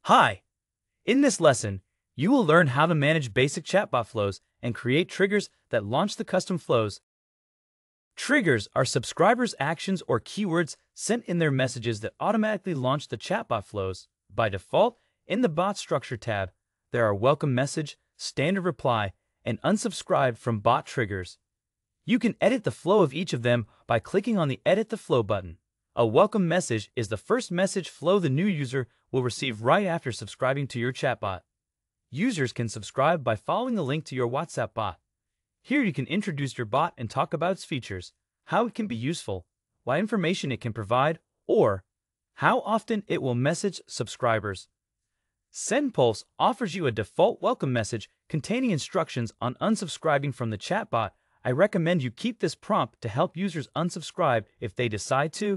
Hi! In this lesson, you will learn how to manage basic chatbot flows and create triggers that launch the custom flows. Triggers are subscribers' actions or keywords sent in their messages that automatically launch the chatbot flows. By default, in the Bot Structure tab, there are Welcome Message, Standard Reply, and Unsubscribe from Bot Triggers. You can edit the flow of each of them by clicking on the Edit the Flow button. A welcome message is the first message flow the new user will receive right after subscribing to your chatbot. Users can subscribe by following the link to your WhatsApp bot. Here you can introduce your bot and talk about its features, how it can be useful, what information it can provide, or how often it will message subscribers. SendPulse offers you a default welcome message containing instructions on unsubscribing from the chatbot. I recommend you keep this prompt to help users unsubscribe if they decide to.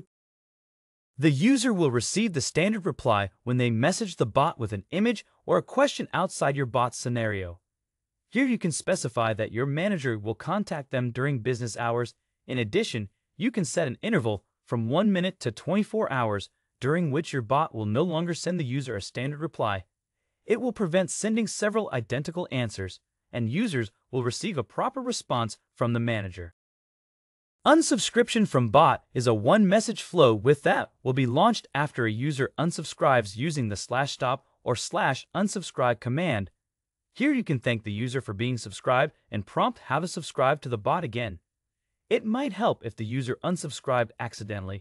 The user will receive the standard reply when they message the bot with an image or a question outside your bot's scenario. Here you can specify that your manager will contact them during business hours. In addition, you can set an interval from 1 minute to 24 hours during which your bot will no longer send the user a standard reply. It will prevent sending several identical answers, and users will receive a proper response from the manager. Unsubscription from bot is a one-message flow that will be launched after a user unsubscribes using the /stop or /unsubscribe command. Here you can thank the user for being subscribed and prompt how to subscribe to the bot again. It might help if the user unsubscribed accidentally.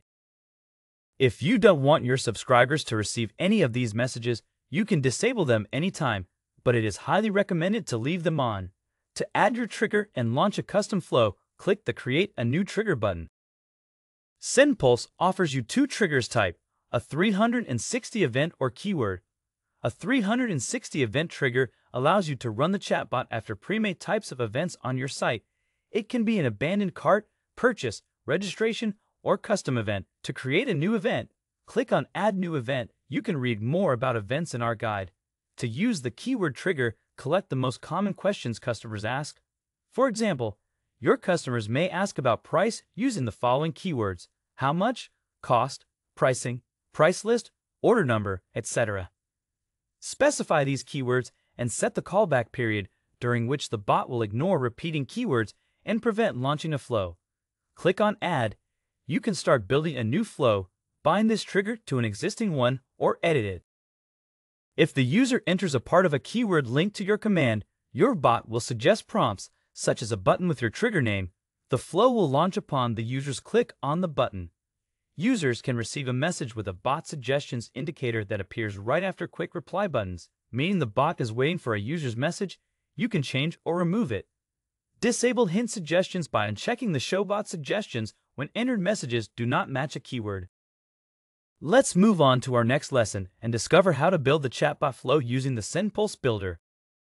If you don't want your subscribers to receive any of these messages, you can disable them anytime, but it is highly recommended to leave them on. To add your trigger and launch a custom flow, click the Create a New Trigger button. SendPulse offers you two triggers type, a 360 event or keyword. A 360 event trigger allows you to run the chatbot after pre-made types of events on your site. It can be an abandoned cart, purchase, registration, or custom event. To create a new event, click on Add New Event. You can read more about events in our guide. To use the keyword trigger, collect the most common questions customers ask. For example, your customers may ask about price using the following keywords: how much, cost, pricing, price list, order number, etc. Specify these keywords and set the callback period during which the bot will ignore repeating keywords and prevent launching a flow. Click on Add. You can start building a new flow, bind this trigger to an existing one, or edit it. If the user enters a part of a keyword linked to your command, your bot will suggest prompts such as a button with your trigger name. The flow will launch upon the user's click on the button. Users can receive a message with a bot suggestions indicator that appears right after quick reply buttons, meaning the bot is waiting for a user's message. You can change or remove it. Disable hint suggestions by unchecking the Show Bot Suggestions when entered messages do not match a keyword. Let's move on to our next lesson and discover how to build the chatbot flow using the SendPulse Builder.